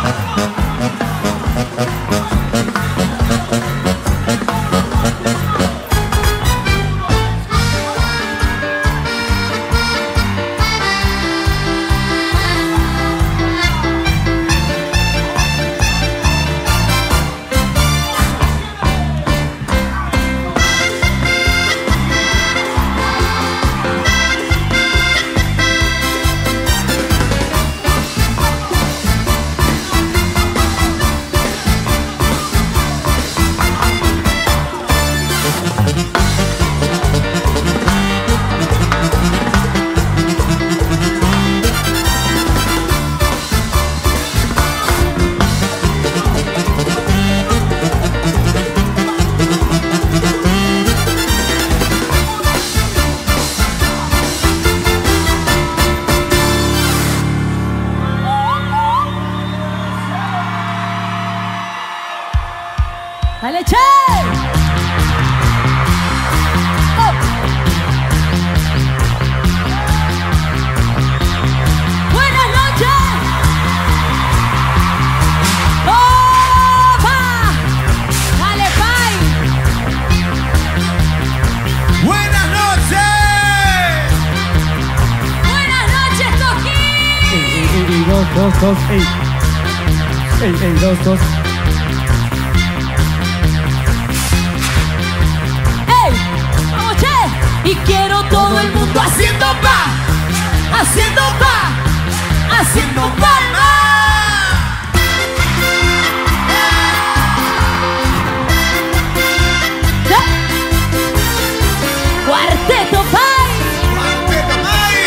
¡Dale, che! ¡Oh! ¡Buenas noches! ¡Opa! ¡Dale, Pai! ¡Buenas noches! ¡Buenas noches, Coquín! Ey, dos, ey, dos. Y quiero todo el mundo haciendo pa, haciendo pa, haciendo palma. Cuarteto Pai. ¡Cuarteto Pai!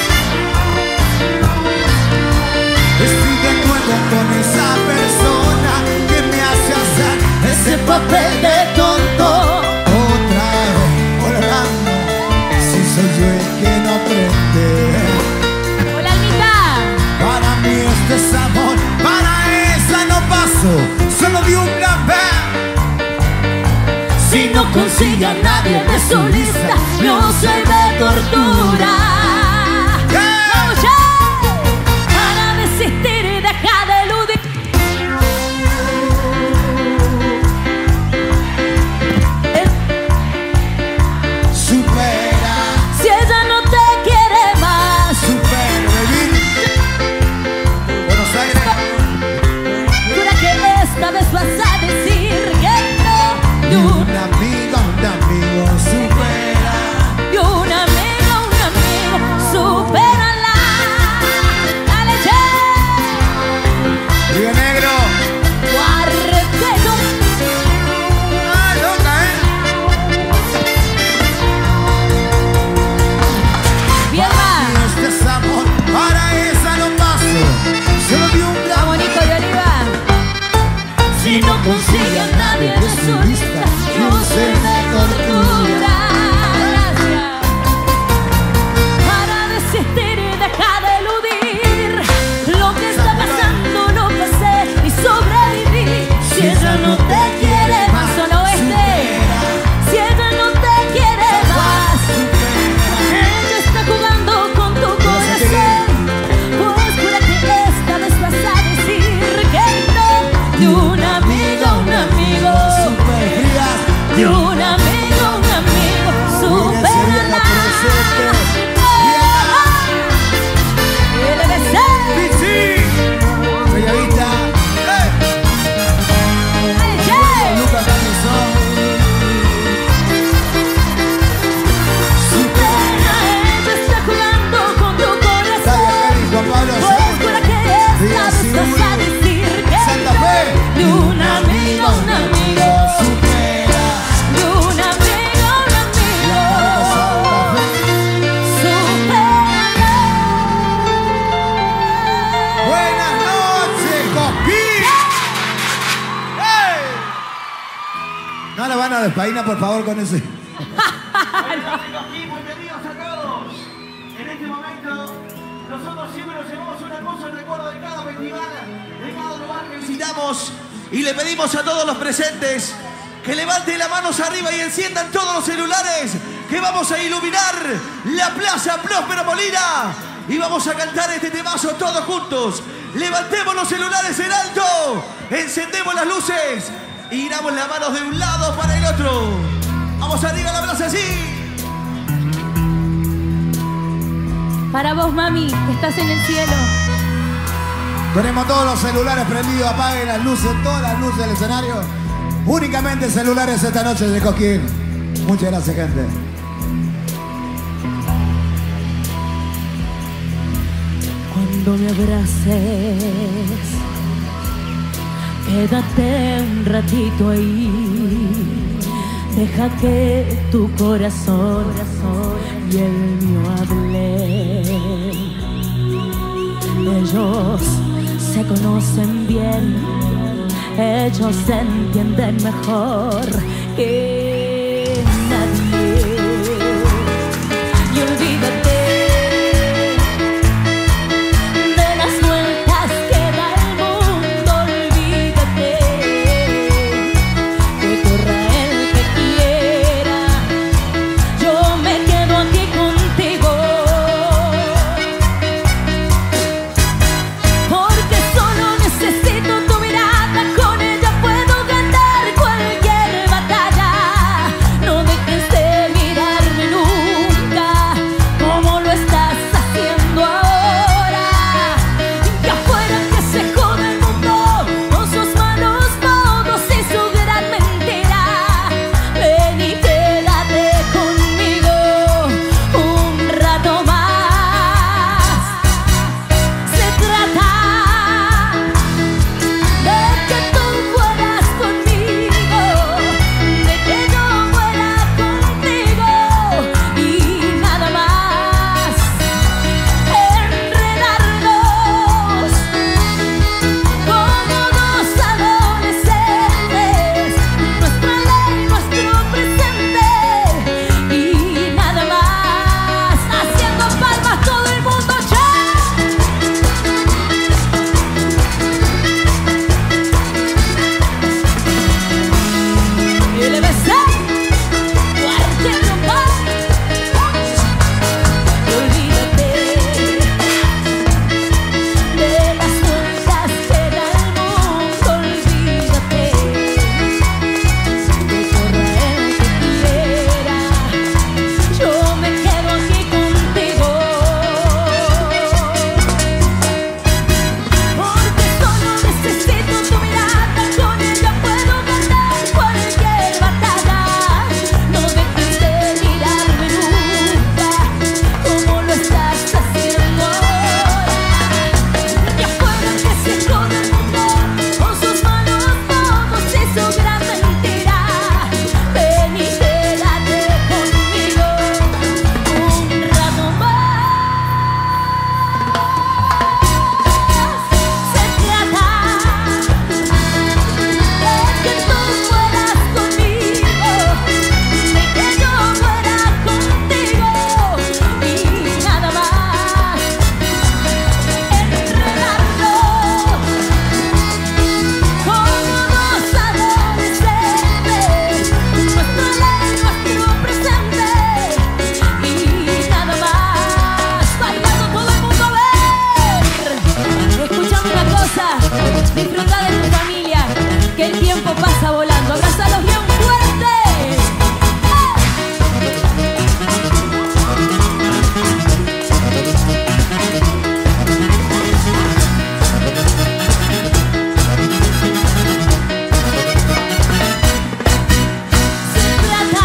Estoy de acuerdo con esa persona que me hace hacer ese papel de tonto. Soy yo el que no aprende. Hola, Almita. Para mí este es amor, para esa no paso, solo de un gran vez. Si no consigue a nadie de su lista, no se ve tortura. ¡Vamos ya! Para desistir y dejar de eludir. Vas a decir que no. Y un amigo supera. Y un amigo, supérala. Dale, che. Río Negro. Cuarteto. Ah, loca, Bien más. Este es amor, para esa no paso, solo de un gran. Vamos, Nico y Oliva. Si no consigue a nadie de su lista, no se me tortura. Gracias. Para desistir y dejar de eludir lo que está pasando, lo pasé y sobreviví. Si ella no te quiere más, solo si ella no te quiere más, ella está jugando con tu corazón. Pues jura que esta vez vas a decir que no. De un amigo super fría. de un amigo, supérala. Sí, Bellavista. Lucas Camisón. Supera, ella está jugando con tu corazón. Juan Pablo Pues jura que esta vez vas a decir que Santa Fe. de un amigo, supera. de un amigo, supérala. Buenas noches, Coquín. ¡Hey! No la van a despeinar, por favor, con ese. Bienvenidos a todos. En este momento, nosotros siempre nos llevamos una cosa en recuerdo de cada festival, de cada lugar que visitamos, y le pedimos a todos los presentes que levanten las manos arriba y enciendan todos los celulares, que vamos a iluminar la Plaza Próspero Molina y vamos a cantar este temazo todos juntos. Levantemos los celulares en alto. Encendemos las luces. Y giramos las manos de un lado para el otro. Vamos arriba, la braza así. Para vos, mami, que estás en el cielo. Tenemos todos los celulares prendidos, apaguen las luces, todas las luces del escenario. Únicamente celulares esta noche de Cosquín. Muchas gracias, gente. Cuando me abraces, quédate un ratito ahí. Deja que tu corazón y el mío hablen. Ellos se conocen bien, ellos se entienden mejor que nadie. Y olvídate de las vueltas que da el mundo, olvídate que corra el que quiera, yo me quedo aquí contigo. Porque solo necesito tu mirada, con ella puedo ganar cualquier batalla. No dejes de mirarme nunca como lo estás haciendo ahora. Y afuera que se jode el mundo con sus malos modos y su gran mentira. Ven y quédate conmigo un rato más. Se trata de que tú fueras conmigo, de que yo fuera contigo y nada más. Enredarnos como dos adolescentes, nuestra ley, nuestro presente y nada más. Haciendo palmas todo el mundo, ¡che! LBC, Cuarteto Rumba. Olvídate de las vueltas que da el mundo, olvídate que corra el que quiera, yo me quedo aquí contigo. Porque solo necesito tu mirada, con ella puedo ganar cualquier batalla. No dejes de mirarme nunca como lo estás haciendo ahora. Y afuera que se jode el mundo con sus malos modos y su gran mentira. Ven y quédate conmigo un rato más. Se trata de que tú fueras conmigo, de que yo fuera contigo y nada más. Enredarnos como dos adolescentes, nuestra ley, nuestro presente y nada más. Bailando todo el mundo, a ver. Escuchame una cosa, disfruta de tu familia, que el tiempo pasa volando. Abrazalos bien fuerte. Se trata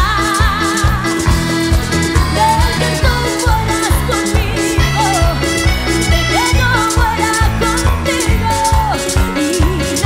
de que tú fueras conmigo, de que yo fuera contigo y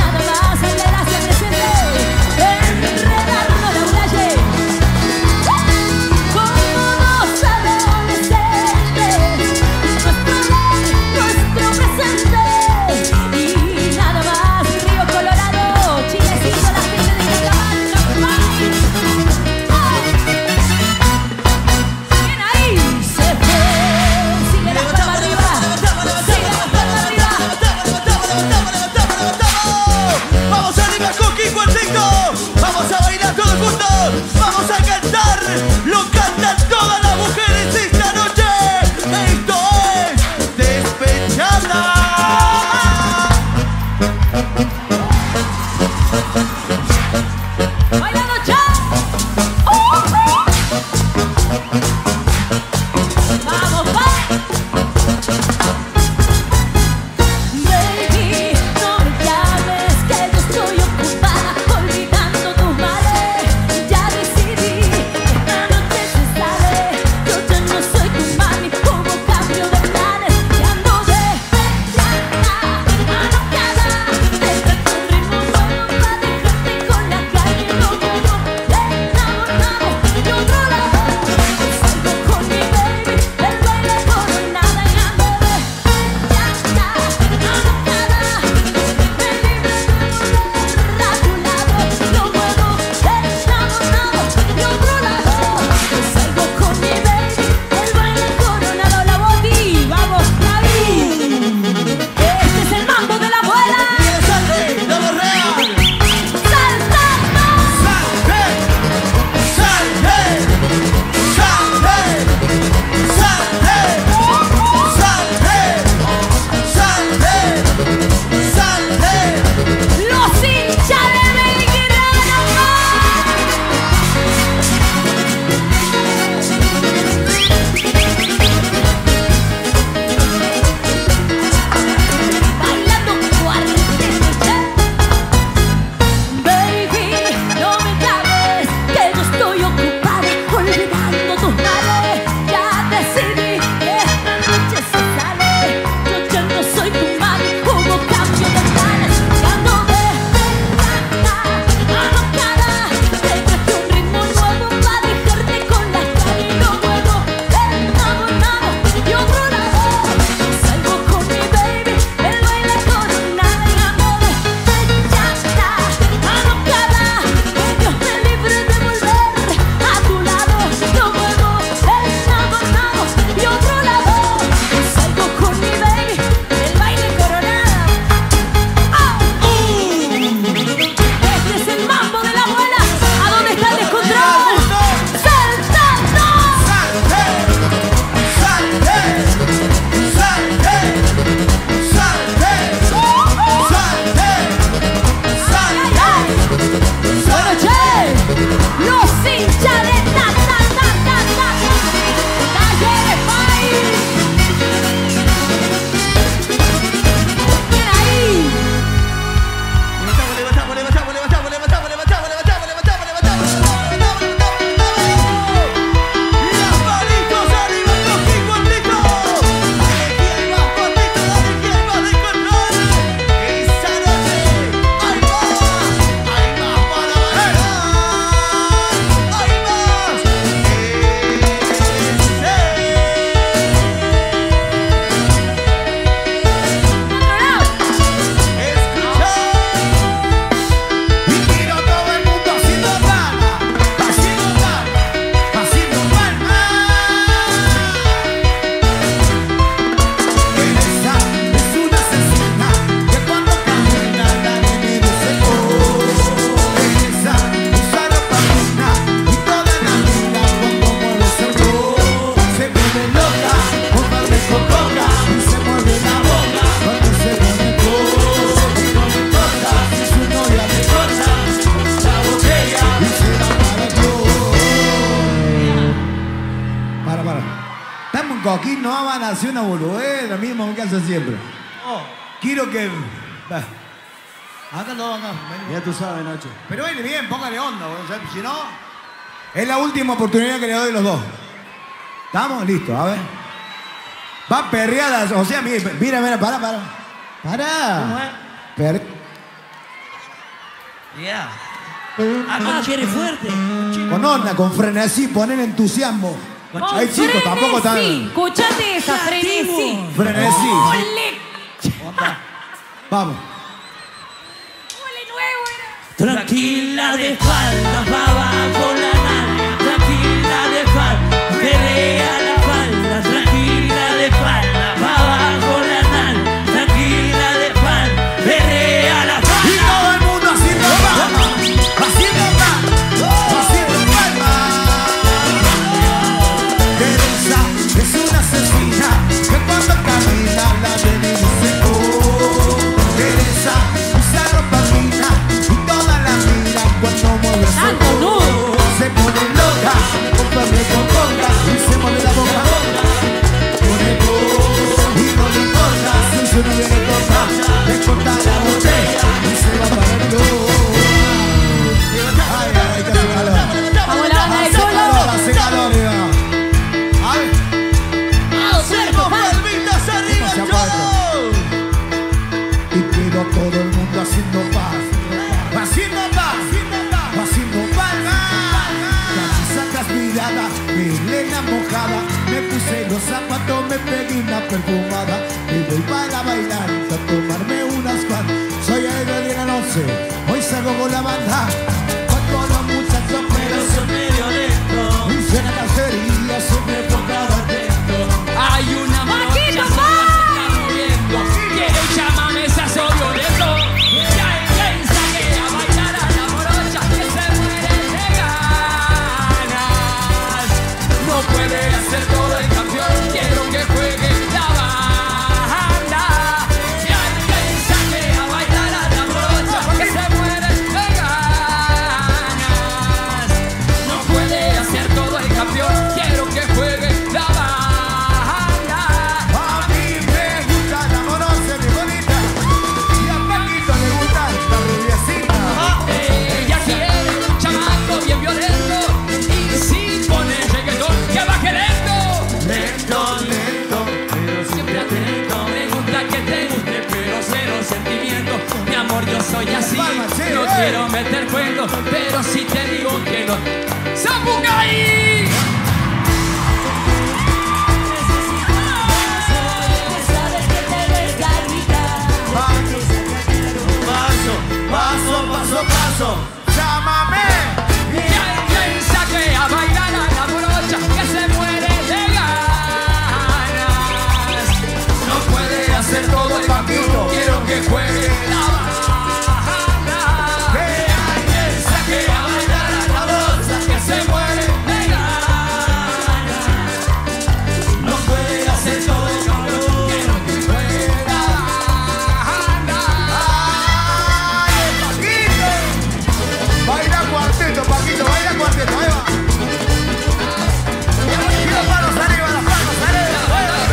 Coquín, no van a hacer una boludez, lo mismo que hacen siempre. Oh, Quiero que... acá no, acá. Ya tú sabes, Nacho. Pero baile bien, póngale onda, o sea, si no... Es la última oportunidad que le doy a los dos. ¿Estamos? Listos, a ver. Va perreadas, o sea, mira, para. ¿Cómo es? Yeah. Ah, quiere fuerte. Con onda, con frenesí, poner entusiasmo. Ay, chicos, tampoco están... Escuchate esa, frenesí. Frenesí. Ole. Vamos. Ole nuevo era. Tranquila de espaldas, va abajo la nalga. Tranquila de espaldas, pelea la espalda. Tranquila de espaldas, va abajo la nalga. Tranquila de espaldas, pelea la espalda. Y todo el mundo haciendo palmas. Haciendo palmas. Teresa es una asesina que cuando camina la ven y dice oh. Teresa usa ropa fina y toda la mira cuando mueve su Santo nudo. se pone loca, comparte con coca y se mueve la boca. Pone y no le importa si su novio le corta, le corta la botella y se va para el ay, ay, que hace calor. Vamos la banda de solo. Hace calor, Iván. A ver. ¡Hacemos palmitas arriba, ¿Cómo se yo! Y pido a todo el mundo haciendo paz. Haciendo paz. Haciendo palmas. Camisa trasvirada, melena mojada. Me puse los zapatos, me pegué una perfumada. Y voy para bailar, a tomarme unas cuantas. Soy el de la noche, hoy salgo con la banda. Con todos los muchachos, pero Son medio lentos. y suena cacería, siempre enfocado atento. Hay una Paquito, morocha sola se está moviendo. Quiere llamarme esa violento. Ya piensa que a bailar a la morocha que se muere de ganas. No puede hacer todo el campeón. Quiero que juegue la banda. Ya piensa que a bailar a la morocha que se muere de ganas. No puede hacer todo el campeón. Quiero que juegue la banda. A mí me gusta la morosa, mi bonita. Y a Paquito le gusta la rubiecita. Ella quiere un chamaco bien violento. Y si pone reggaetón, que va queriendo. Lento, Pero siempre atento. Me gusta que te guste, pero cero sentimiento. Mi amor, yo soy así. Palma, sí, No quiero meter cuento, pero si te digo que no. ¡Zapucaí! Sabes que te ves carita. Paso. llámame. Y hay piensa que a bailar a la morocha que se muere de ganas. No puede hacer todo el Paquito. Quiero que juegue la banda. Piensa que a bailar a la morocha que se muere de ganas. No puede hacer todo el Quiero que juegue la banda. Ay, Paquito. Baila cuarteto, Paquito, baila cuarteto. Ahí va. Y las manos arriba, las manos arriba.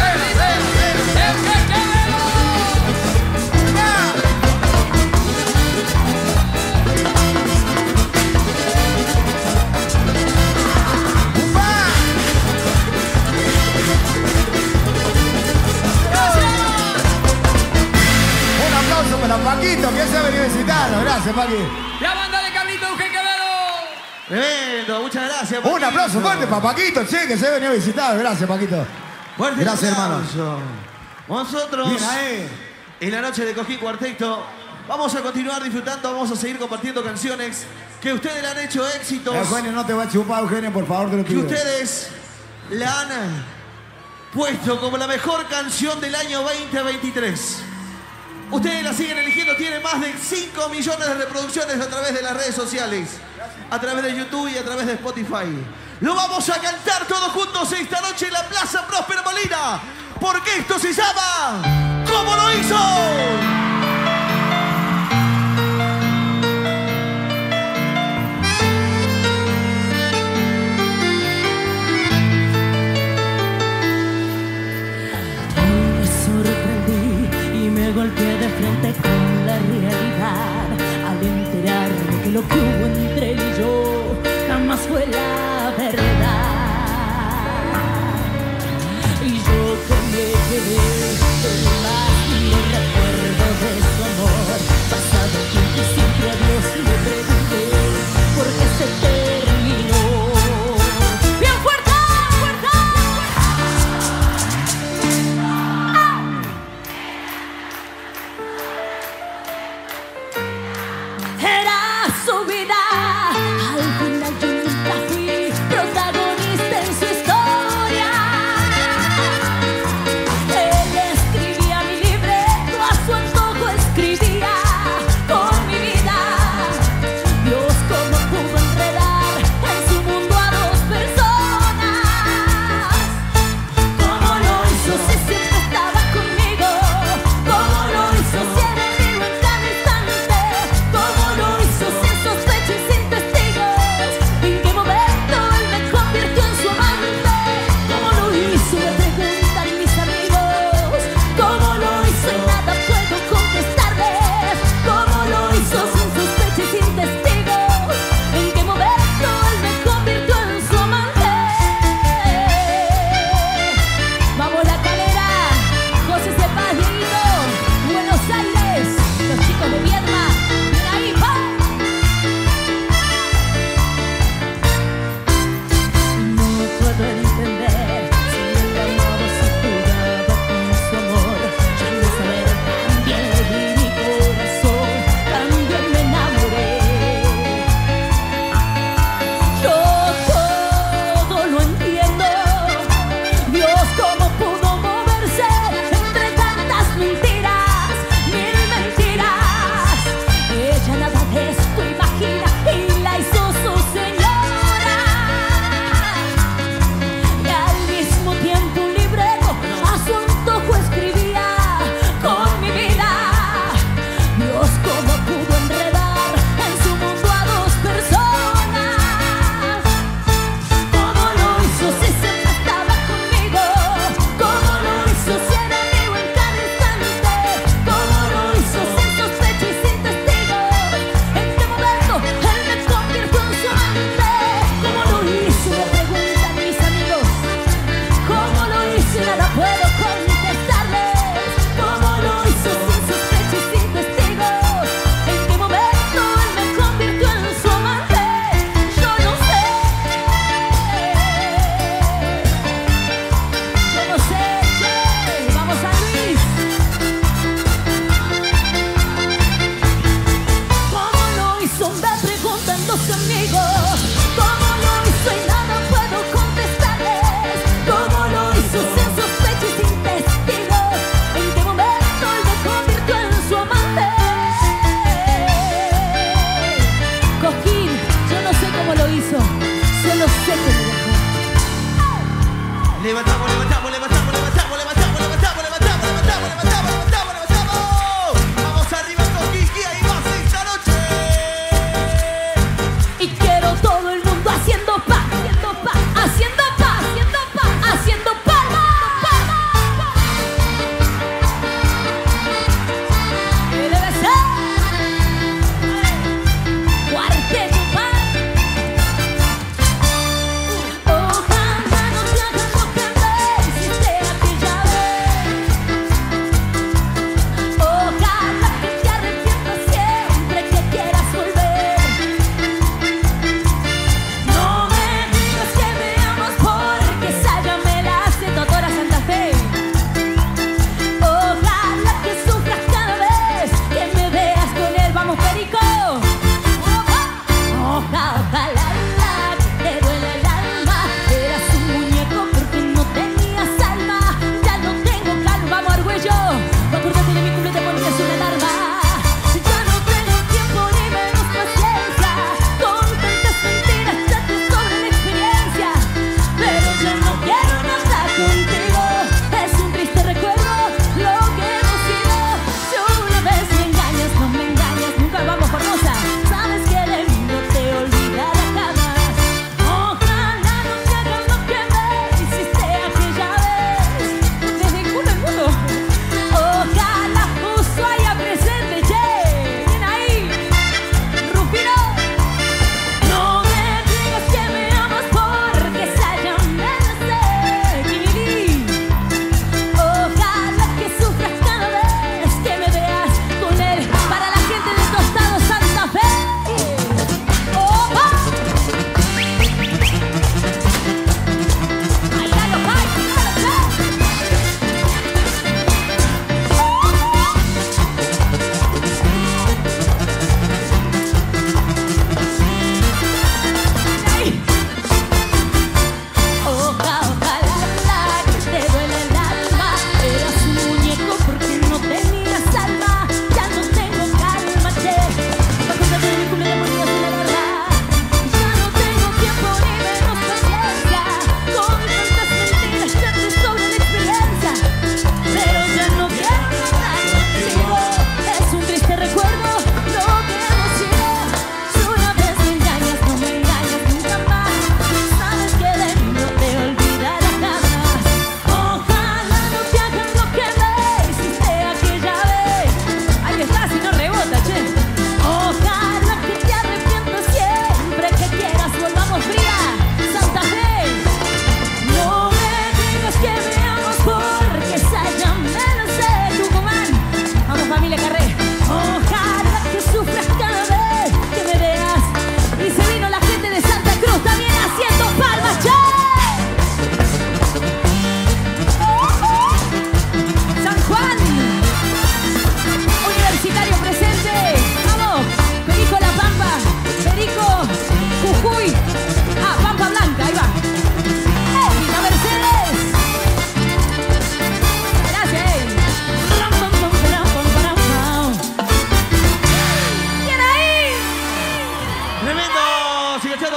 Un aplauso para Paquito, que se ha venido a visitarnos. Gracias, Paquito. La banda de Carlito Eugen Quevedo. Tremendo, muchas gracias. Un Paquito. aplauso fuerte para Paquito, che, que se ha venido a visitar. Gracias, Paquito. Fuerte Gracias, aplauso. Nosotros, Bien ahí. en la noche de Coquín Cuarteto, vamos a continuar disfrutando, vamos a seguir compartiendo canciones que ustedes le han hecho éxitos, Eugenio, no te va a chupar, Eugenio, por favor, te lo que pido. ustedes la han puesto como la mejor canción del año 2023. Ustedes la siguen eligiendo, tiene más de 5 millones de reproducciones a través de las redes sociales, a través de YouTube y a través de Spotify. Lo vamos a cantar todos juntos esta noche en la Plaza Próspero Molina, porque esto se llama ¿Cómo lo hizo? que lo que hubo entre él y yo jamás fue la verdad. Y yo que me quedé con más los recuerdos de su amor. Pasado el tiempo y siempre a Dios le pregunté por qué se terminó. ¡Bien fuerte! ¡Fuerte! Era su vida. Al final yo nunca fui protagonista en su historia. Él escribía mi libreto, a su antojo escribía con mi vida. Dios, cómo pudo enredar en su mundo a dos personas. Cómo lo hizo si siempre estaba conmigo. Cómo lo hizo si era vivo en cada instante. Cómo lo hizo sin sospecha y sin testigos. ¿En qué momento él me convirtió en su amante? ¿Cómo lo hizo? Me preguntan mis amigos. ¿Cómo lo hizo? Y nada puedo contestarles. ¿Cómo lo hizo sin sospecha y sin testigos? ¿En qué momento él me convirtió en su amante? Vamos La Calera, José Cepaz, Dieguito, Buenos Aires, los chicos de Viedma, bien ahí, ¡va! No puedo entender si él me amaba, si jugaba con su amor. Ya no saber, también le di mi corazón, también me enamoré. Yo todo lo entiendo. Dios, cómo pudo moverse entre tantas mentiras, mil mentiras. Ella nada de esto imagina y la hizo su señora. Y al mismo tiempo un libreto a su antojo escribía con mi vida. Dios, cómo pudo enredar en su mundo a dos personas. ¿Cómo lo hizo si siempre estaba conmigo? ¿Cómo lo hizo si era vivo en cada instante? ¿Cómo lo hizo sin sospecha y sin testigos? ¿En qué momento él me convirtió en su amante? ¿Cómo lo hizo? Me preguntan mis amigos. ¿Cómo lo hizo? Y nada puedo contestarles. ¿Cómo lo hizo sin sospecha y sin testigos? ¿En qué momento él me convirtió en su amante? Yo no sé. Yo no sé, che. Vamos a Luis. ¿Cómo lo hizo? Me preguntan los amigos. ¿Cómo lo hizo? Y nada puedo contestarles. ¿Cómo lo hizo sin sospecha y sin testigos? ¿En qué momento él me convirtió en su amante? Coquín, yo no sé cómo lo hizo. Solo sé que me dejó. Levantamos, levantamos, levantamos, levantamos, levantamos, levantamos, levantamos, levantamos, levantamos, levantamos, levantamos. Vamos arriba con Kiki, ahí va esta noche. Y quiero todo el mundo haciendo paz, haciendo paz, haciendo paz, haciendo paz, haciendo palmas. ¿Qué debe ser? Cuarteto Paz. Ojalá no te hagan lo que ves.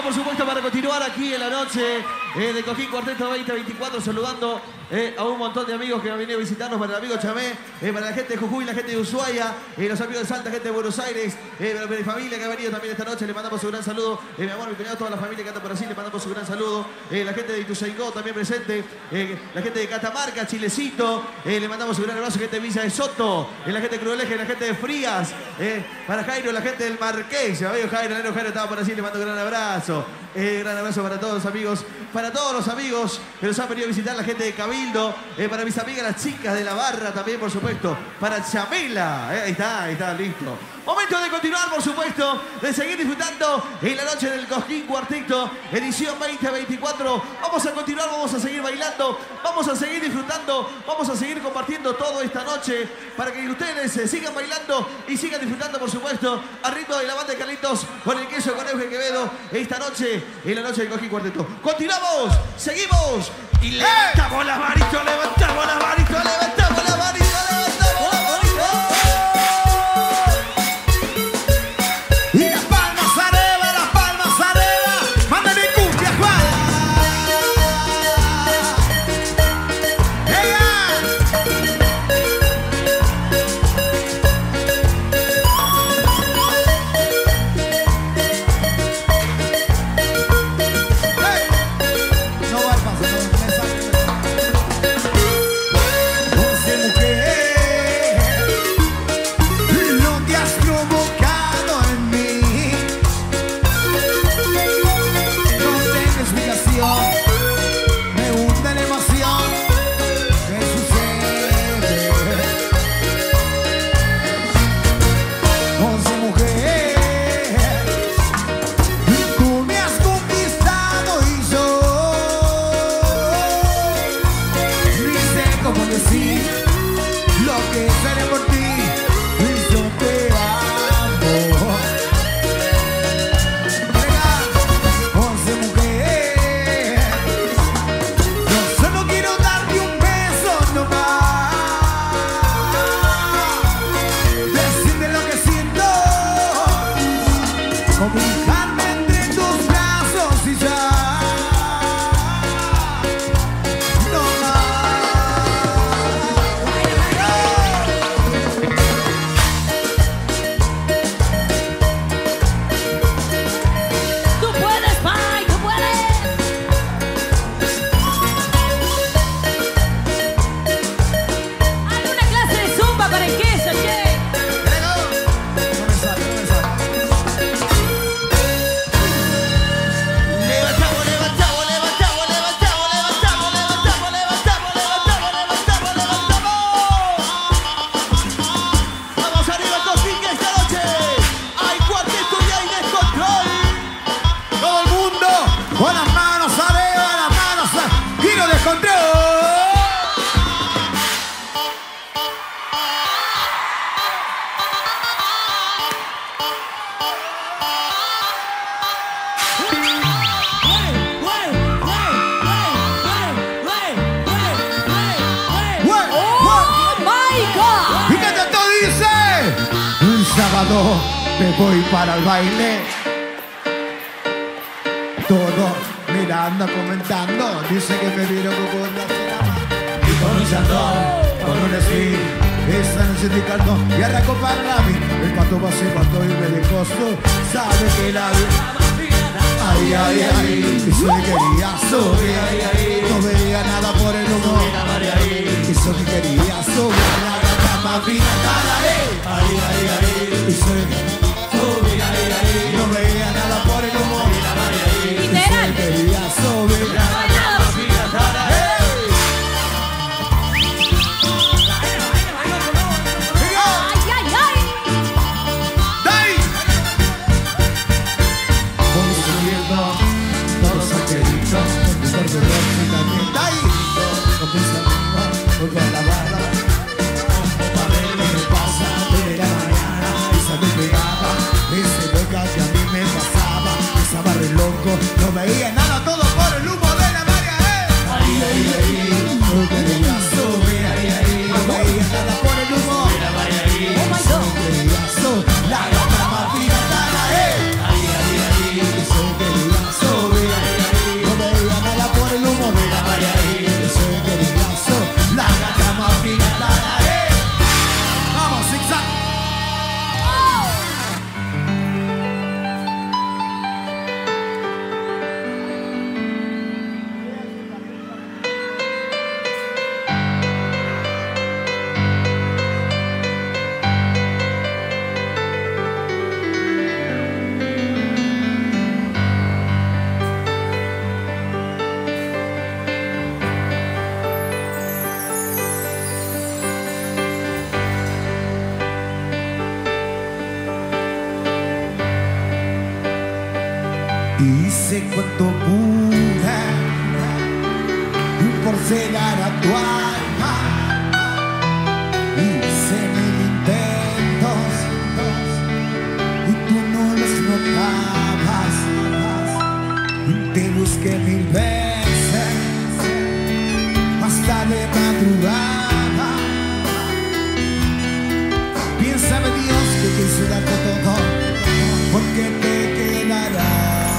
por supuesto, para continuar aquí en la noche de Cosquín Cuarteto 2024, saludando a un montón de amigos que han venido a visitarnos, para el amigo Chamé, para la gente de Jujuy, la gente de Ushuaia, los amigos de Salta, gente de Buenos Aires, para mi familia que ha venido también esta noche, le mandamos un gran saludo. Mi amor, mi cuñado, toda la familia que anda por así, le mandamos un gran saludo. La gente de Ituzaingó también presente, la gente de Catamarca, Chilecito, le mandamos un gran abrazo, gente de Villa de Soto, la gente de Crueleje, la gente de Frías, para Jairo, la gente del Marqués, Jairo estaba por así, le mando un gran abrazo. Gran abrazo para todos los amigos, que nos han venido a visitar, la gente de Cabildo, para mis amigas las chicas de la barra también, por supuesto, para Chamela, ahí está, listo. Momento de continuar, por supuesto, de seguir disfrutando en la noche del Cosquín Cuarteto, edición 2024. Vamos a continuar, vamos a seguir bailando, vamos a seguir disfrutando, vamos a seguir compartiendo todo esta noche para que ustedes sigan bailando y sigan disfrutando, por supuesto, al ritmo de la banda de Carlitos con el queso, con Eugen Quevedo, esta noche, en la noche del Cosquín Cuarteto. Continuamos, seguimos y levantamos las manitos, levantamos las manitos, levantamos las manitos, levantamos las manitos. Me voy para el baile. Todo mirando, comentando. Dice que me vieron con la cena y con un chandón, con un speed. Esta noche te canto y arranco para la mí. El pato va a ser pato y me dejó su. Sabe que la vida. Ay, ay, ay. Y solo quería subir. No veía nada por el humo. Y solo quería subir a la gata más fina. Ay, ay, ay. Y solo no veía nada por el humo. Literal. Quería subir. No hay nada. Ay, ay, ay. ¡Dai! Voy subiendo todos aquelitos. Por tu rostro también. ¡Dai! Con mis amigos, voy con la barra. A ver lo que pasa de la mañana. Y se me pegaba ese loca que a mí me pasaba. Estaba re loco, no veía nada, todo por el humo de la María. Ay, ay, ay, no quería subir. No veía nada por el humo de la María. Oh my God. Quería subir, la gata más fina. Ay, ay, ay, quería subir. Hice cuanto pude por cegar a tu alma. Hice mil intentos y tú no los notabas. Te busqué mil veces hasta de madrugada. Bien sabe Dios que quise darte todo, porque te quedará.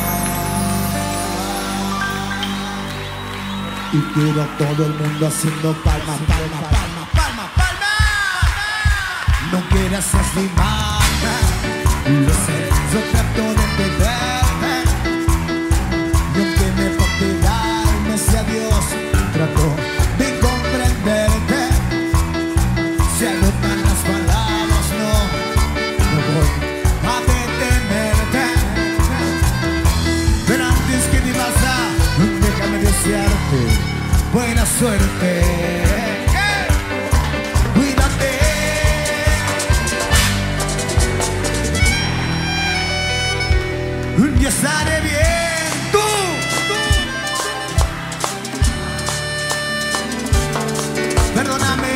Y quiero a todo el mundo haciendo palma, palma, palma, palma, palma. No quieras lastimarme, lo sé, yo trato de entenderte. Y aunque me porte darme sea Dios, trato de comprenderte. Se agotan las palabras, no voy a detenerte. Pero antes que me vaya, déjame desearte buena suerte. Cuídate. Ya estaré bien. Tú. Perdóname.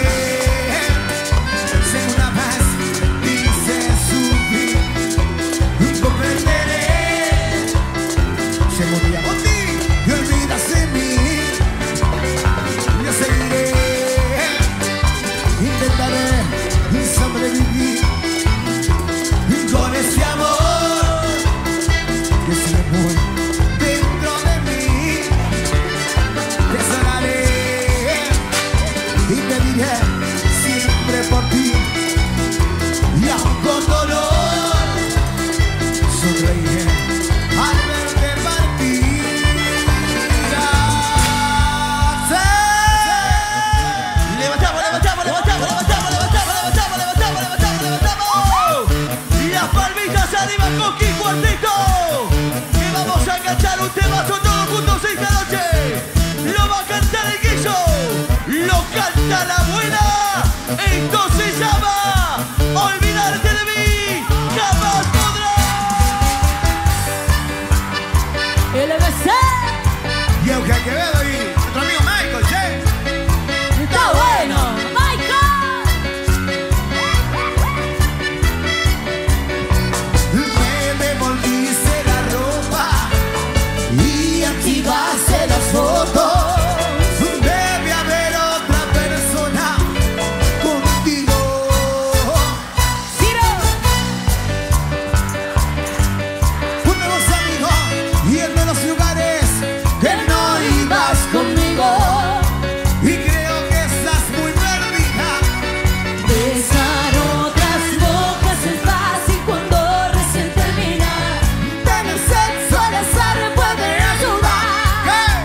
Si una vez dice sufrir, comprenderé. Se moría por ti y olvidas de mí. Yo seguiré, intentaré sobrevivir con ese amor que se mueve dentro de mí. Te sonaré y te diré siempre por ti. Y aún con dolor sonreiré al verte partir. Levantamos, levantamos, levantamos, levantamos, levantamos, levantamos, levantamos, levantamos, levantamos. Las palmitas arriba, Coqui Cuartito. Que vamos a cantar un temazo todos juntos esta noche. Lo va a cantar el Guiso, lo canta la abuela. Esto se llama Olvidarte de mí, jamás podrás. LBC. Y Eugenio Quevedo y nuestro amigo Michael, che. Está bueno. Michael. Me devolviste la ropa y activaste las fotos. Debe haber otra persona contigo. Ciro. Unos amigos yendo a los lugares que no ibas Conmigo. y creo que estás muy perdida. Besar otras bocas es fácil cuando recién termina. Tener sexo al azar Puede ayudar.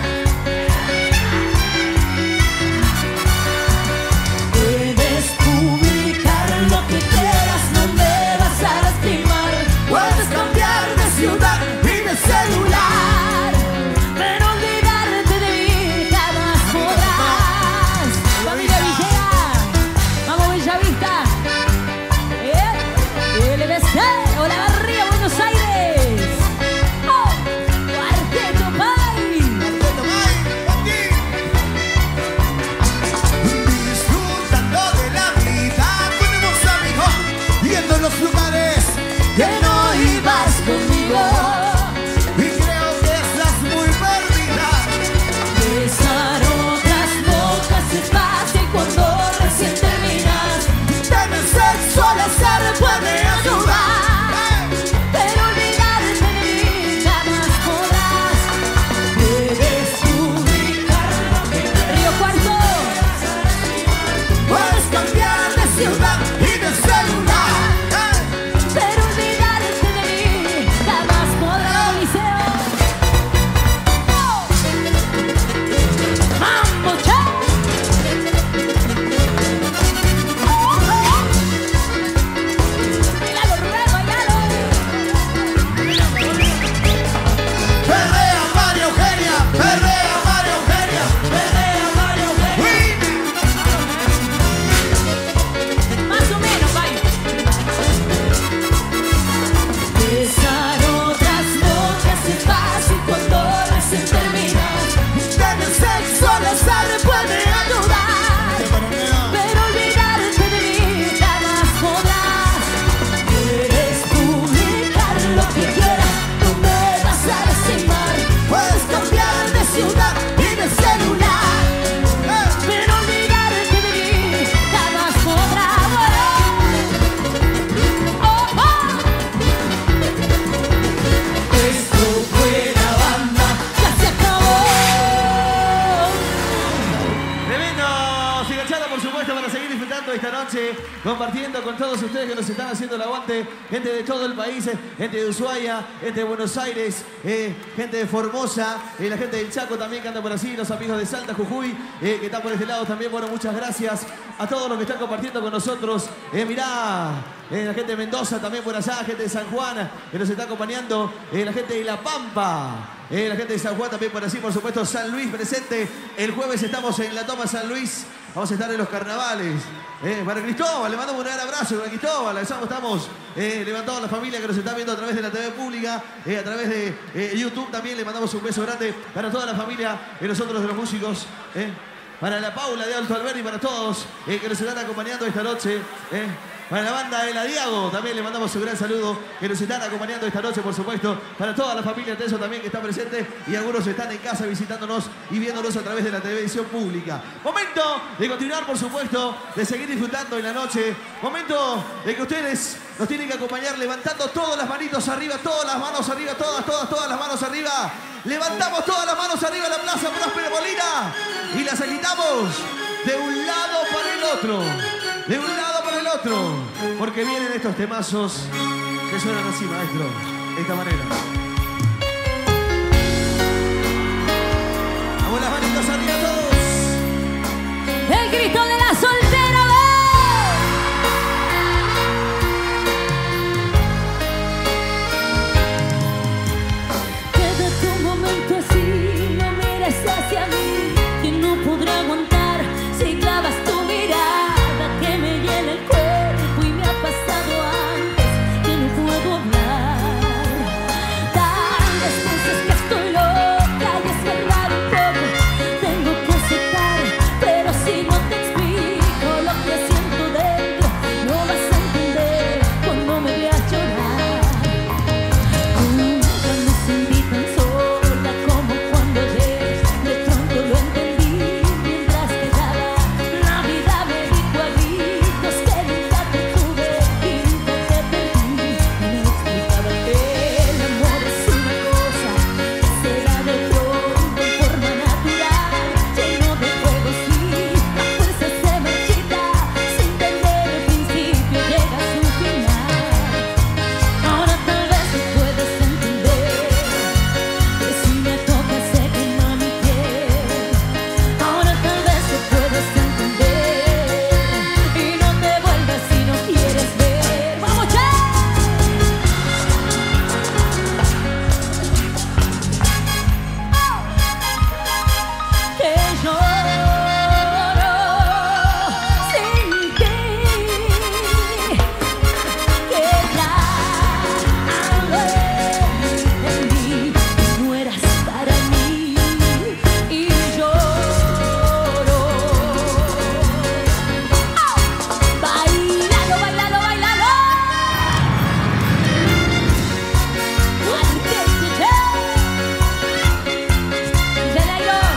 Puedes publicar lo que quieras, no me vas a lastimar. Puedes cambiar de ciudad y de celular, pero olvidarte de mí jamás podrás. Familia Villera, vamos Bellavista. LBC, hola Barrio, Buenos Aires. Oh, Cuarteto Pai. Disfrutando de la vida con unos amigos yendo a los lugares Que no ibas conmigo. noche, compartiendo con todos ustedes que nos están haciendo el aguante. Gente de todo el país, gente de Ushuaia, gente de Buenos Aires, gente de Formosa, la gente del Chaco también que anda por así, los amigos de Salta, Jujuy, que están por este lado también. Bueno, muchas gracias a todos los que están compartiendo con nosotros. Mirá, la gente de Mendoza también por allá, gente de San Juan que nos está acompañando, la gente de La Pampa, la gente de San Juan también por así, por supuesto, San Luis presente. El jueves estamos en la Toma San Luis, vamos a estar en los carnavales. Para Cristóbal, le mandamos un gran abrazo para Cristóbal. Estamos levantando a la familia que nos está viendo a través de la TV pública, a través de YouTube también. Le mandamos un beso grande para toda la familia y nosotros de los músicos. Para la Paula de Alto Alberdi, para todos que nos están acompañando esta noche. Para la banda de La Diago también le mandamos un gran saludo, que nos están acompañando esta noche, por supuesto. Para toda la familia Teso también que está presente, y algunos están en casa visitándonos y viéndonos a través de la televisión pública. Momento de continuar, por supuesto, de seguir disfrutando en la noche. Momento de que ustedes nos tienen que acompañar levantando todas las manitos arriba, todas las manos arriba, todas las manos arriba. Levantamos todas las manos arriba en la Plaza Próspero Molina y las agitamos de un lado para el otro. De un lado para el otro, porque vienen estos temazos que suenan así, maestro, de esta manera. Vamos las manitos arriba todos. El grito de la soltera, quédate un momento así, no mires hacia mí, que no podré aguantar si clavas tu mirada. Que me llena el cuerpo y me ha pasado antes que no puedo hablar. Tantas veces que estoy loca y es verdad un poco tengo que aceptar, pero si no te explico lo que siento dentro, no vas a entender cuando me veas llorar. Nunca me sentí tan sola como cuando ayer de pronto lo entendí mientras quedaba. La vida me dijo a gritos que nunca te tuve y nunca te perdí. Me explicaba que el amor es una cosa que se da de pronto en forma natural, lleno de fuego, sí, la fuerza se marchita sin entender el principio, llega a su final. Ahora tal vez tú puedes entender que si me tocas se quema mi piel. Ahora tal vez tú puedes entender y no te vuelvas si no quieres ver. ¡Vamos ya! Que lloro sin ti, que ya lo entendí, que no eras para mí y lloro. Bailalo, bailalo, bailalo. One, two, three. De Nairón,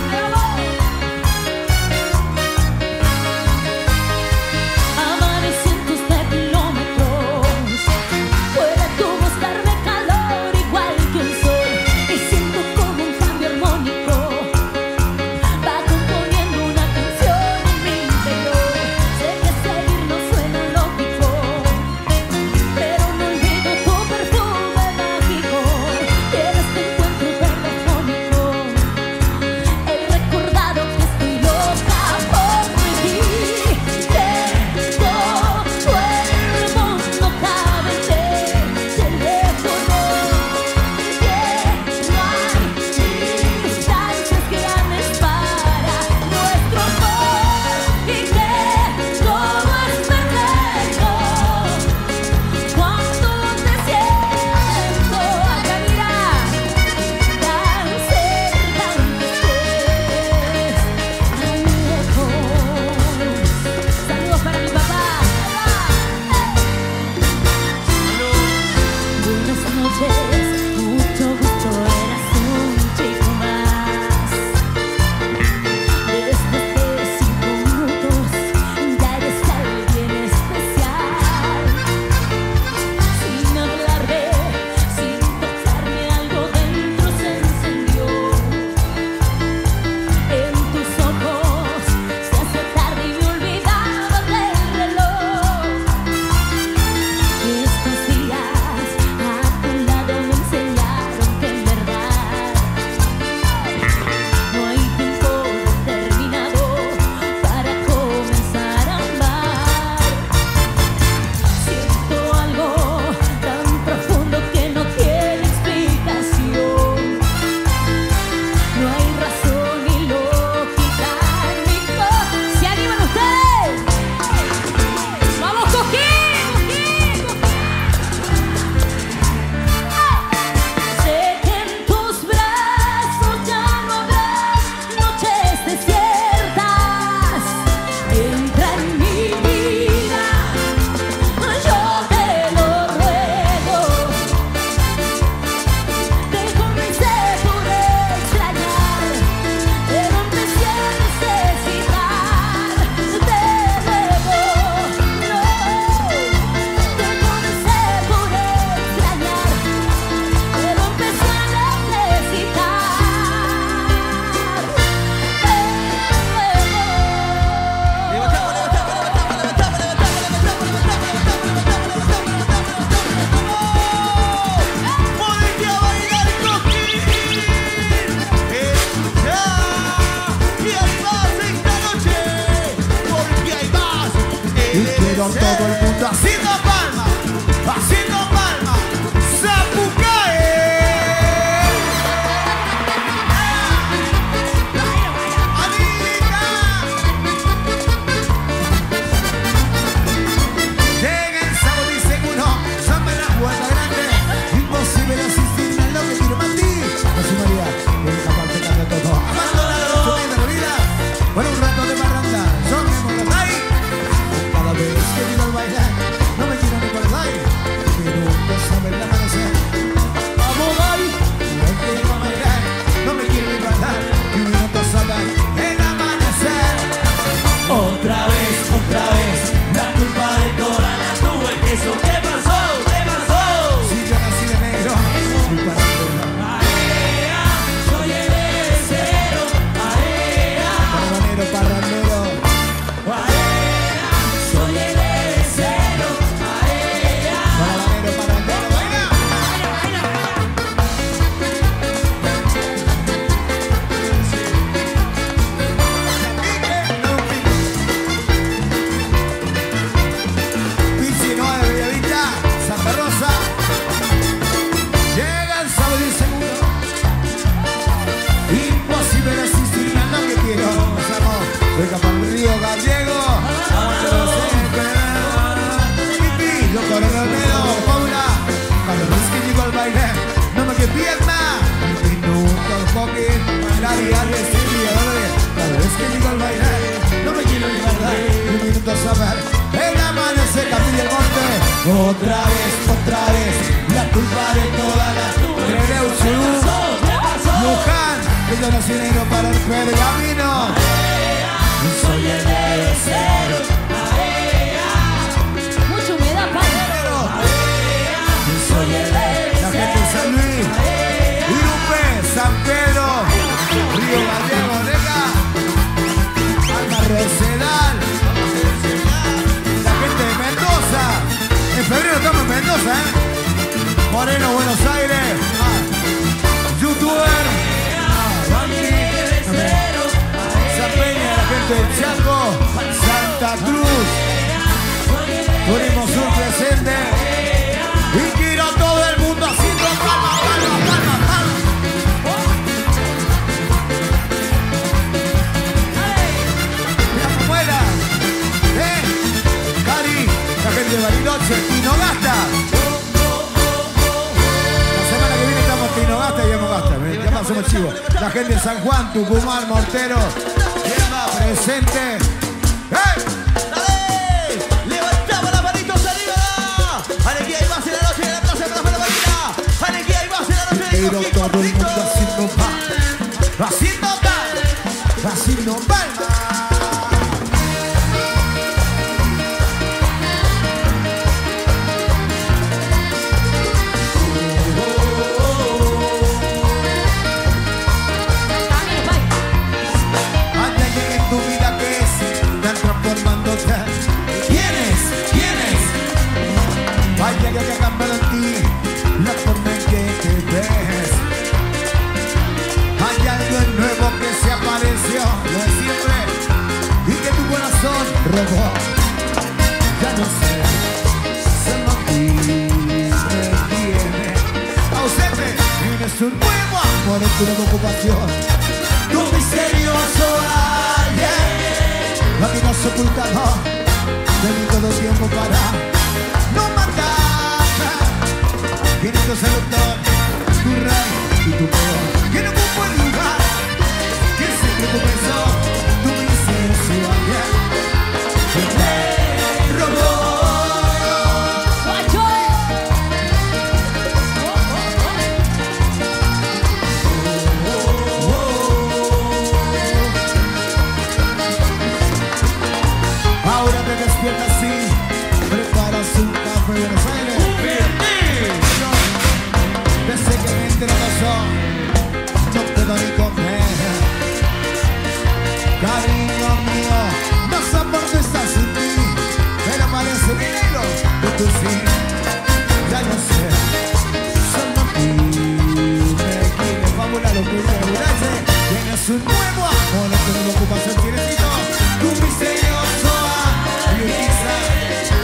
amar cientos de kilómetros, puede tú buscarme calor igual que un sol, y siento como un cambio armónico va componiendo una canción en mi interior. Sé que seguir no suena lógico, pero no olvido tu perfume mágico. Quiero este encuentro telefónico. He recordado que estoy loca por ti. Tengo cuerpo, no cabe en el teléfono. Que no hay distancias grandes para nuestro amor y que todo es perfecto cuando te siento acá, mira, tan cerca y estés tan lejos. Saludos para mi papá. Buenas noches, mucho gusto, eras un chico más. Después de 5 minutos ya eres alguien especial. Sin hablarme, sin tocarme, algo dentro se encendió. En tus ojos se hacía tarde y me olvidaba del reloj. Quiero todo el mundo haciendo palmas, haciendo palmas. Zapucae. Anita. Llega el sábado y seguro, llama la puerta grande. Imposible asistir a lo que quiero para ti. José María, ven a parte de todo. Abandonado, subiendo la vida. Por un rato de barranda, son de ahí. Cada vez que vivo al bailar, no me quiero ni por el aire. Quiero saber el amanecer. Vamos, Gali. No quiero bailar, no me quiero ni bailar. Y un minuto saber el amanecer. Otra vez, la culpa de toda la tuve. ¿Eso qué pasó? ¿Qué pasó? Si yo nací de negro, soy para toda. Area, soy el heredero. Area, Parranero, parranero. soy el heredero. Area. Parranero, parranero. Baila. Pichi 9, Bellavista, Santa Rosa. Llega el sábado y seguro. Imposible resistir a lo que quiero. Pasamos, venga para el río Gallego. Yo coronel, Paula. Cada vez que llego al baile, no me quede pierna. Y nunca el pocket, la diaria es enviadores. Cada vez que llego al baile, no me quiero ni guardar. Un minuto a saber, el amanecer, Capilla del Monte. Otra vez, la culpa de toda la tuve. Luján, que yo nací negro para el pergamino. Soy el heredero. Mucha humedad, padre. Soy el La gente de San Luis, Irupe, San Pedro, Río Gallego, Neca, Alma Rosedal, la gente de Mendoza. En febrero estamos en Mendoza, Moreno, Buenos Aires, YouTuber, San Peña, la gente del Chaco, Santa Cruz, Turismo Sur presente. Y quiero todo el mundo haciendo palmas, palmas, palmas, palmas. Mira cómo era. Cari, la gente de Bariloche, Tinogasta. La semana que viene estamos en Tinogasta y Yamogasta. Ya pasamos chivo. La gente de San Juan, Tucumán, Mortero. ¿Quién va presente? ¡Hey! ¡Dale! ¡Levantamos las manitos arriba! ¡Alegría y más en la noche de la plaza de la Palomita! ¡Alegría y más en la noche de Pero Coquín todo el Cortito! mundo haciendo palmas, haciendo palmas, haciendo palmas. Hay alguien en tu vida que están transformándote. ¿Quién es? ¿Quién es? Hay alguien que ha cambiado en ti la forma en que te ves. Hay algo nuevo que se apareció, lo de siempre, y que tu corazón robó. Ya no sé, se mantiene, ausente, tienes un nuevo amor en tu nueva ocupación. Tu misterioso alguien, aquí nos ocultamos, ven todo el tiempo para no matarme. Viene tu seductor, tu rey y tu peor, que no ocupa el lugar que siempre comenzó. Tu misterioso alguien me robó. Guacho. Ahora te despiertas así, preparas un café en Buenos Aires. Desde que me enteré no puedo ni comer. Cariño mío, no sé por qué estás sin ti, pero parece dinero de tu sí. Ya no sé, solo tú me quieres fabular lo que te duraste. Tienes un nuevo amor, no te lo ocupas el quirecito. Tu misterioso alguien quizá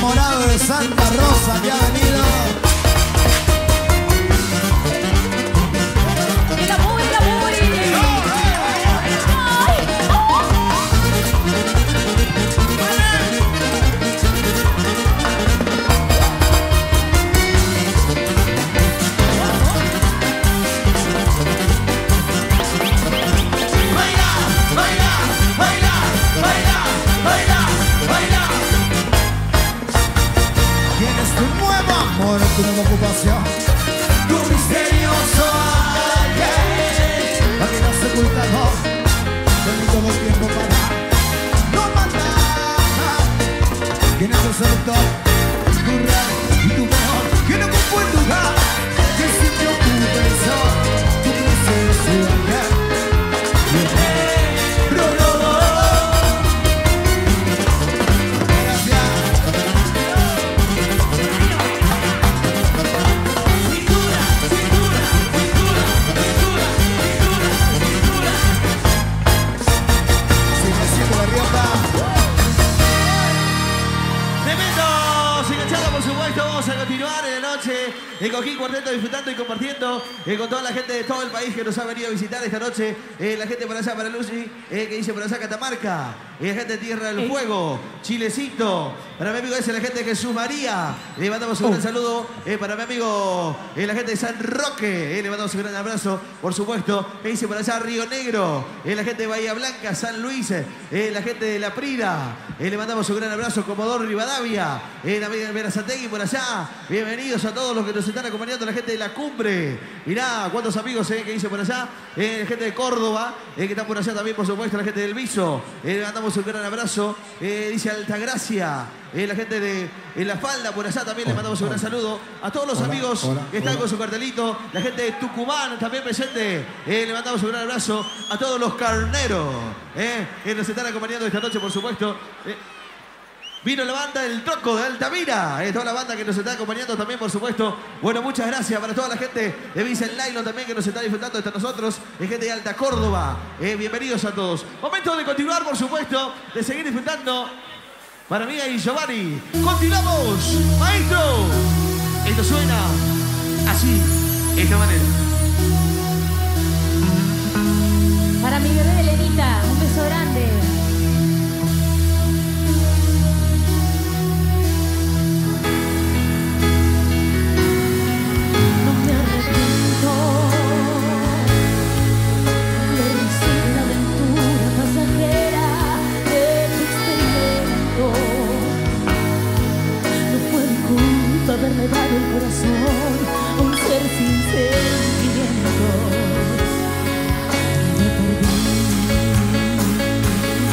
enamorado de Santa Rosa que ha venido. ¡La voy, la voy! ¡Ay! Tu nueva ocupación, tu misterioso alguien, aquí no se oculta, no, tengo todo el tiempo para no matar. ¿Quién es el seductor? Tu real y tu mejor, ¿quién ocupó el lugar? ¿Qué sitio ocupa el sol? Tu misterioso alguien. En Coquín Cuarteto, disfrutando y compartiendo con toda la gente de todo el país que nos ha venido a visitar esta noche. La gente para allá, para Lucy, que dice para allá Catamarca. La gente de Tierra del Fuego, Chilecito. Para mi amigo ese, la gente de Jesús María. Le mandamos un gran saludo. Para mi amigo, la gente de San Roque. Le mandamos un gran abrazo, por supuesto. Que dice para allá Río Negro. La gente de Bahía Blanca, San Luis. La gente de La Prida. Le mandamos un gran abrazo, Comodoro Rivadavia. La amiga de Verazategui por allá. Bienvenidos a todos los que nos están acompañando, la gente de La Cumbre. Mirá cuántos amigos que dice por allá. La gente de Córdoba, que está por allá también, por supuesto, la gente del Viso. Le mandamos un gran abrazo. Dice Altagracia. La gente de La Falda por allá también le mandamos un gran saludo. A todos los amigos que están con su cartelito. La gente de Tucumán también presente. Le mandamos un gran abrazo. A todos los carneros que nos están acompañando esta noche, por supuesto. Vino la banda del Troco de Altamira, toda la banda que nos está acompañando también, por supuesto. Bueno, muchas gracias para toda la gente de Vincent Nylon también que nos está disfrutando de nosotros, gente de Alta Córdoba. Bienvenidos a todos. Momento de continuar, por supuesto, de seguir disfrutando. Para mí y Giovanni. Continuamos, maestro. Esto suena así, de esta manera. Para mi bebé Elenita, un beso grande. Haberme dado el corazón a un ser sin sentimientos y me perdí.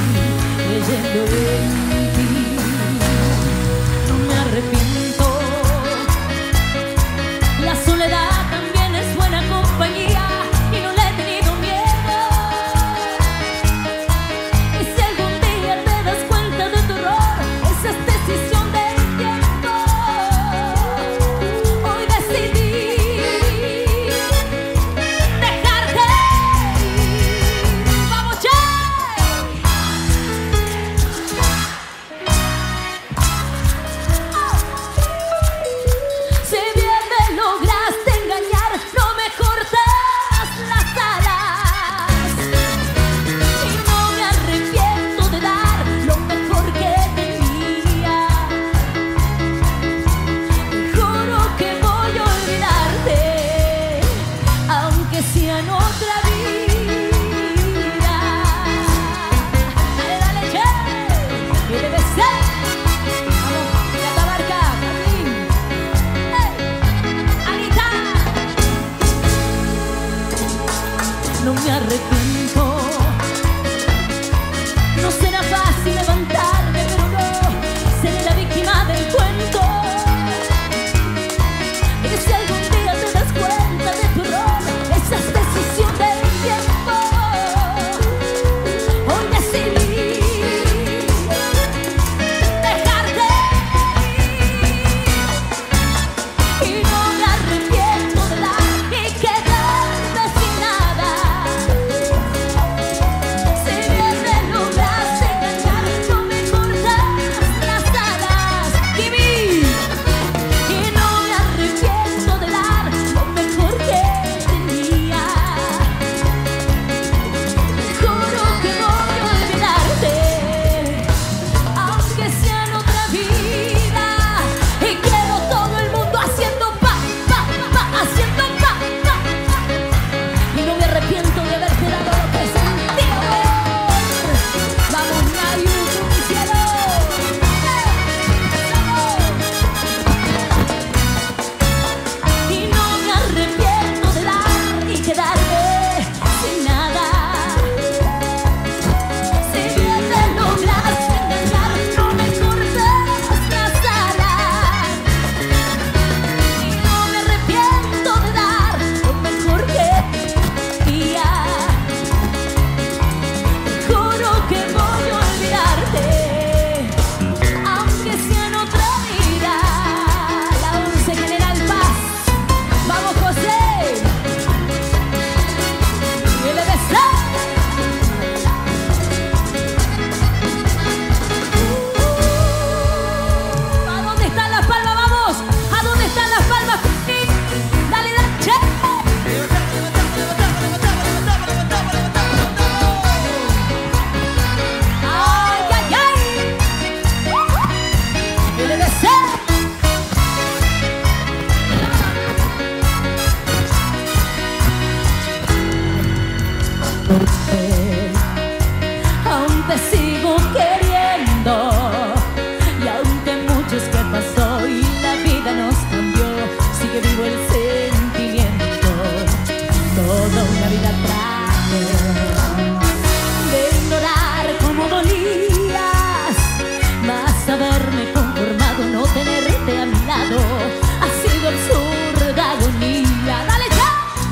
haberme conformado no tenerte a mi lado ha sido absurda agonía. ¡Dale ya!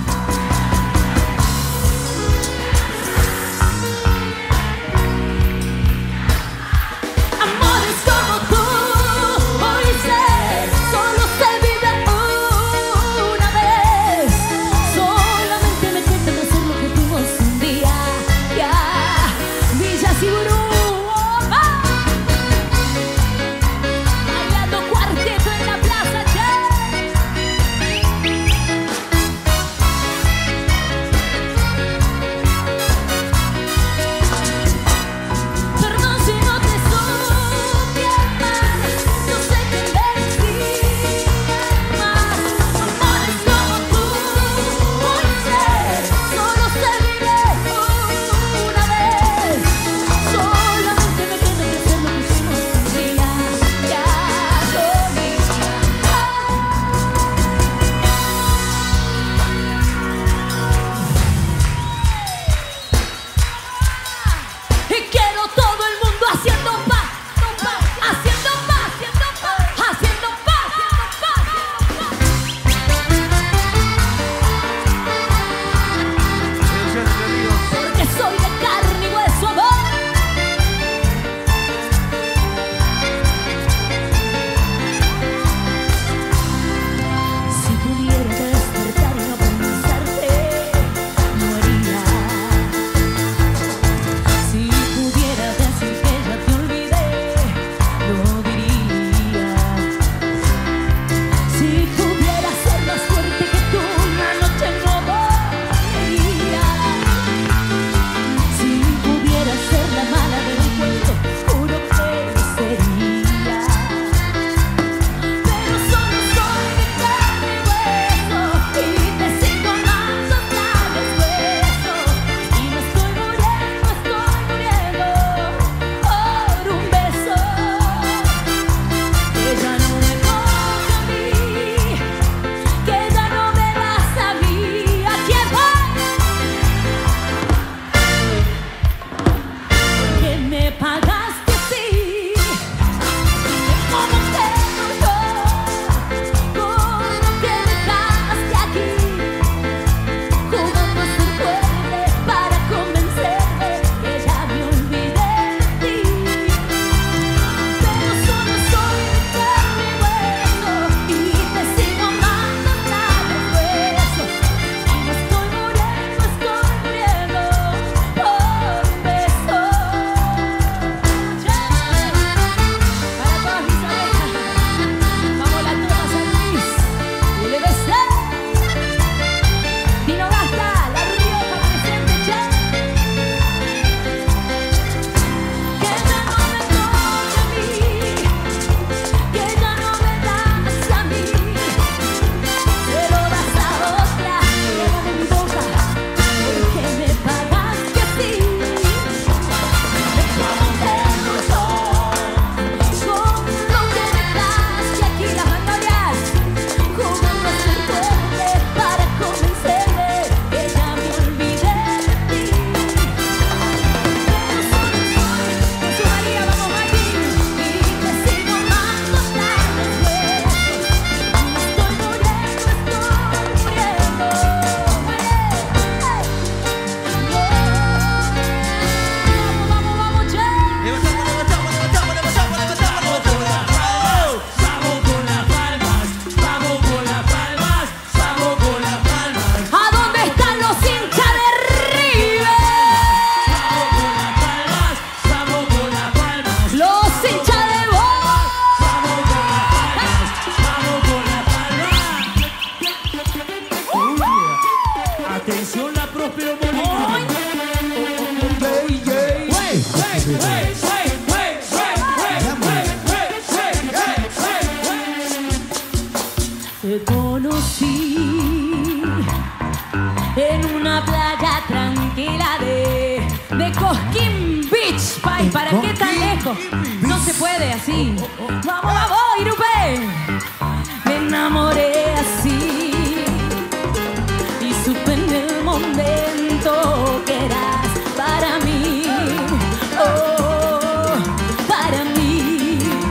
Amores como tú, hoy sé, solo se vive una vez. Solamente me cuentan hacer lo que fuimos un día. Ya, Villa Siburú. Bailando cuarteto en la plaza, che. Perdón si no te supe amar, no sé qué decir más. Amores como tú, hoy sé, solo se vive una vez. Solamente me queda que hacer lo que hicimos un día. Ya y quiero todo el mundo haciendo paz, haciendo paz, haciendo paz, haciendo paz, porque soy de carne y hueso, amor. Si pudiera despertar y no pensarte, no haría. Si pudiera decir que ya te olvidé, lo diría. Si pudiera ser más fuerte que tú, una noche no dormiría. Si pudiera ser la mala del cuento, juro que lo sería. Pero solo soy de carne y hueso y te sigo amando hasta los huesos. Y me estoy muriendo por un beso que ya no me toca a mí, que ya no me das a mí. ¿A quién voy? Que me pagaste así, como te yo, con lo que dejaste aquí, jugando a ser fuerte para convencerme que ya me olvidé de ti. Pero solo soy de carne y hueso y te sigo amando hasta los huesos. Y me estoy muriendo por un beso. Para todas mis abejas, vamos la toma San Luis, ULBC, Vino Gasta, La Rioja presente, che. Que ya no me toca a mí, que ya no me das a mí, se lo das a otra, queda de mi boca, porque me pagaste así. Con lo que dejaste aquí, las magnolias, jugando a ser fuerte para convencerme que ya me olvidé de ti. Pero solo soy con su María, vamos Maggie, y te sigo amando hasta los huesos. Me estoy muriendo. Vamos, che. ¿A dónde están los hinchas de River? Los hinchas de Boca. Atención, la Próspero Molina. Te conocí en una playa tranquila de Cosquín Beach. Pai, ¿para qué tan lejos? No se puede así. Vamos, vamos, Irupé. Me enamoré así y supe en el momento que eras para mí. Oh, para mí.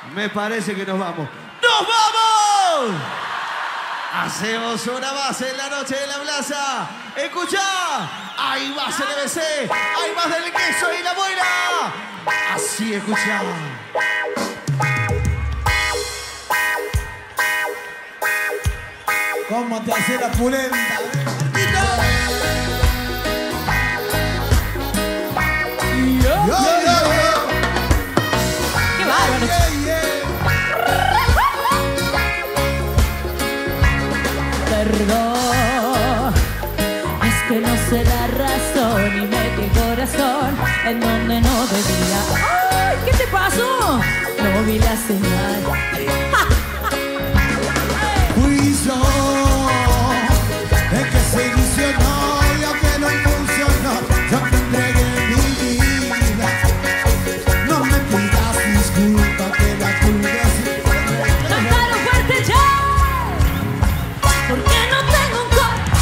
Me parece que nos vamos. ¡Nos vamos! Hacemos una más en la noche de la plaza. ¡Escuchá! ¡Ahí va CLBC! ¡Ahí va del queso y la buena! Así, escuchá. ¿Cómo te hace la pulenta? Yo, yo, yo. ¡Qué bárbaro! Perdón, es que no sé la razón y metí el corazón en donde no debía. ¡Ay! ¿Qué te pasó? No vi la señal. Fui yo el que se ilusionó y aunque no funcionó, yo te entregué mi vida. No me pidas disculpas que la culpa es. ¡Tocaron fuerte ya! Porque no tengo un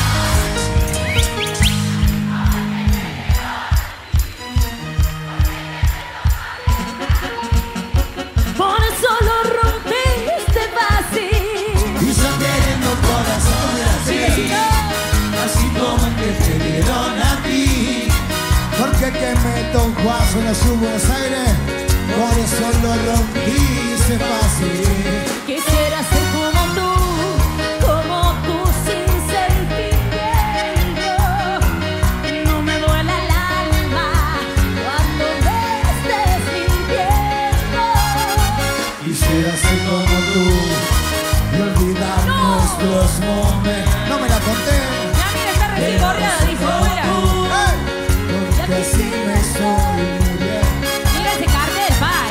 por eso lo rompiste fácil. Y yo queriendo corazón así, así como el que te dieron a ti. Porque que meto un guaso en la ciudad de Buenos Aires, por eso lo rompiste fácil. Quisiera ser como tú sin sentimiento. No me duele el alma cuando me estés mintiendo. Quisiera ser como tú y olvidar nuestros momentos. No me la conté. Ya mira, está recién corriada, dice afuera. Porque si me estoy muriendo. Mira ese cartel, pai.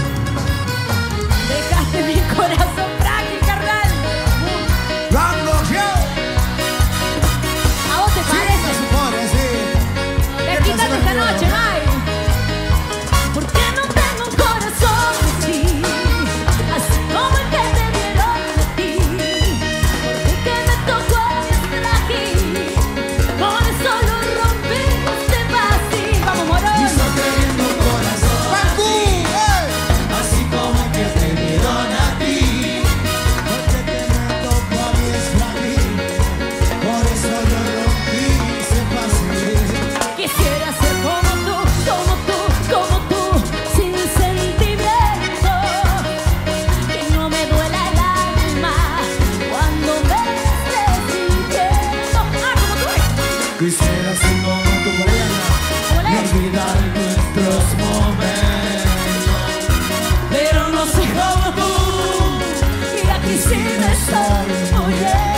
Dejaste mi corazón frágil, carnal. ¡Vamos, yo! ¿A vos te Sí, parece? se supone, sí. Desquítate esta noche, Mai. Porque no tengo un corazón así, así como el que te dieron a ti. Porque el que me tocó es frágil, por eso lo rompiste fácil. Vamos, Morón. Y yo queriendo un corazón así, así como el que te dieron a ti. Porque que me tocó a mí es frágil, por eso lo rompiste fácil. Quisiera ser como tú, sin sentimiento. Que no me duela el alma cuando me estés sintiendo. Ah, como tú. Quisiera ser como tu morena y olvidar nuestros momentos. Pero no soy como tú, y aquí sí me estoy muriendo.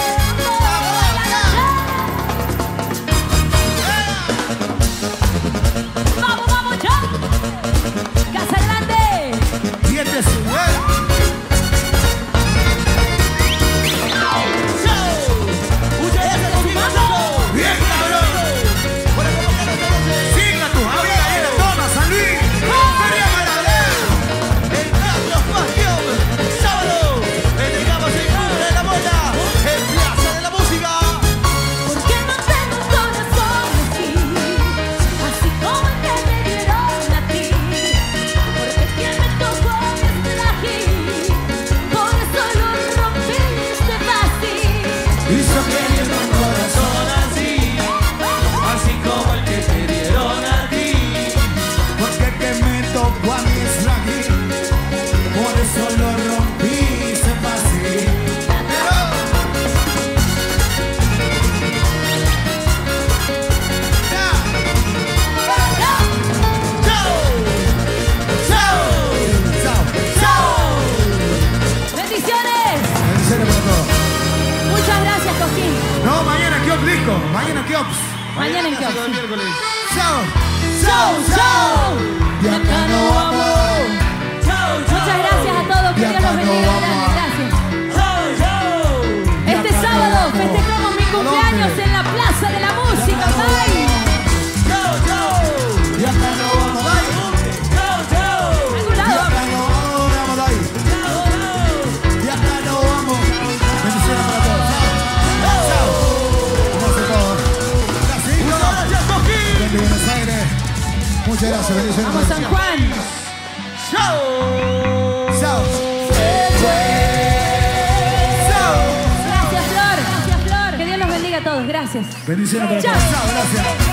Vamos, vamos, ya. Casa Grande. Siete su bien, cabrón. Siga tu amiga y la toma, San Luis. Feria Maradera. En Carlos Pasión, sábado, entregamos el club de la bola en Plaza de la Música. Porque no tengo un corazón así, así como el que me dieron a ti. Porque quien me tocó es frágil, por eso lo rompiste fácil. Y yo queriendo un corazón así, Así como el que te dieron a ti. porque que me tocó a mí es frágil, por eso lo rompiste fácil. ¡Bendiciones! En serio para todos. Muchas gracias, Coquín. No, mañana Kiops disco, mañana Kiops. Mañana en Sábado, Kiops. miércoles. Chao. ¡Chau, chau! De acá no vamos. Muchas gracias a todos, que Dios los bendiga grande, gracias. Este sábado festejamos mi cumpleaños en la Plaza de la Música, ¡ay! De acá no vamos, dai. ¿Algún De lado? acá no vamos, dai. De acá no vamos. Bendiciones para todos. Chao. Vamos a todos. Gracias, Muchas gracias, Coquín. de Buenos Aires. Muchas gracias, bendiciones. Vamos, San Juan. Gracias. Bendiciones para Chao. todos. Chao, gracias.